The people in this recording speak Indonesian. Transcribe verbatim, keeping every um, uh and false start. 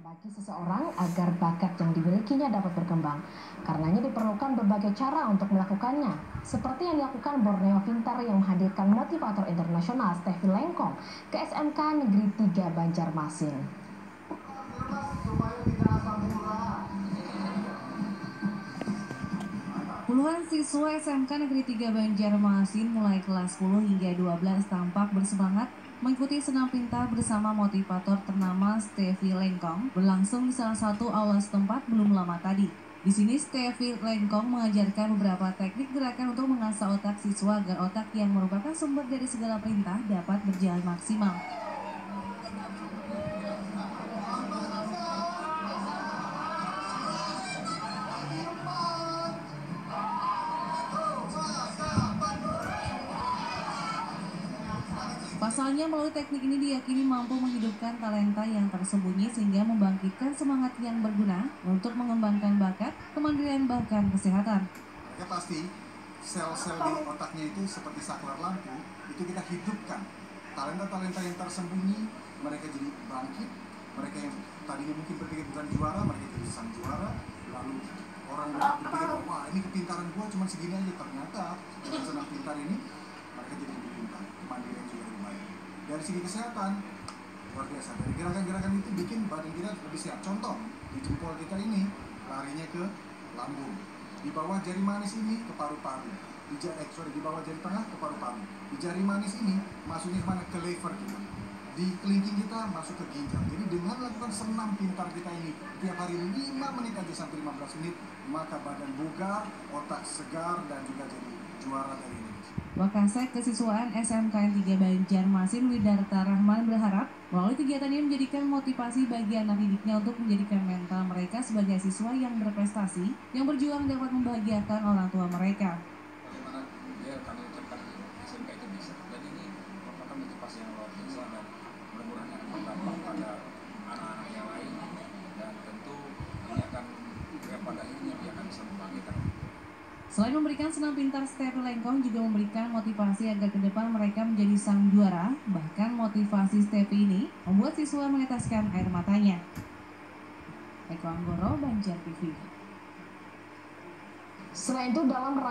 bagi seseorang agar bakat yang dimilikinya dapat berkembang. Karenanya diperlukan berbagai cara untuk melakukannya. Seperti yang dilakukan Borneo Pintar yang menghadirkan motivator internasional Steffi Lengkong ke S M K Negeri tiga Banjarmasin. Puluhan siswa S M K Negeri tiga Banjarmasin mulai kelas sepuluh hingga dua belas tampak bersemangat mengikuti senam pintar bersama motivator ternama Steffi Lengkong berlangsung di salah satu aula setempat belum lama tadi. Di sini Steffi Lengkong mengajarkan beberapa teknik gerakan untuk mengasah otak siswa agar otak yang merupakan sumber dari segala perintah dapat berjalan maksimal. Pasalnya melalui teknik ini diyakini mampu menghidupkan talenta yang tersembunyi sehingga membangkitkan semangat yang berguna untuk mengembangkan bakat, kemandirian bahkan kesehatan. Mereka pasti sel-sel di otaknya itu seperti saklar lampu, itu kita hidupkan. Talenta-talenta yang tersembunyi, mereka jadi bangkit. Mereka yang tadinya mungkin berpikir bukan juara, mereka jadi sang juara. Lalu orang berpikir, wah ini kepintaran gua cuma segini aja. Ternyata dengan senam pintar ini, mereka jadi lebih pintar, kemandirian juga lebih baik. Dari segi kesehatan, luar biasa. Dari gerakan-gerakan itu bikin badan kita lebih sehat. Contoh, di jempol kita ini larinya ke lambung. Di bawah jari manis ini ke paru-paru. Di, eh, sorry, di bawah jari tengah ke paru-paru. Di jari manis ini masuknya kemana? Ke lever kita. Di kelingking kita masuk ke ginjal. Jadi dengan melakukan senam pintar kita ini tiap hari lima menit aja sampai lima belas menit, maka badan bugar, otak segar, dan juga jadi juara dari ini. Wakasek Kesiswaan S M K tiga Banjarmasin Widarta Rahman berharap melalui kegiatan ini menjadikan motivasi bagi anak didiknya untuk menjadikan mental mereka sebagai siswa yang berprestasi, yang berjuang dapat membahagiakan orang tua mereka. Bagaimana dia kami ucapkan S M K itu bisa, dan ini merupakan motivasi yang luar biasa dan mudah-mudahan akan berdampak pada anak-anak yang lain, dan tentu ini akan pada akhirnya dia akan bisa membangkitkan. Selain memberikan senam pintar, Steffi Lengkong juga memberikan motivasi agar ke depan mereka menjadi sang juara. Bahkan motivasi Steffi ini membuat siswa meneteskan air matanya. Eko Anggoro, Banjar T V. Selain itu dalam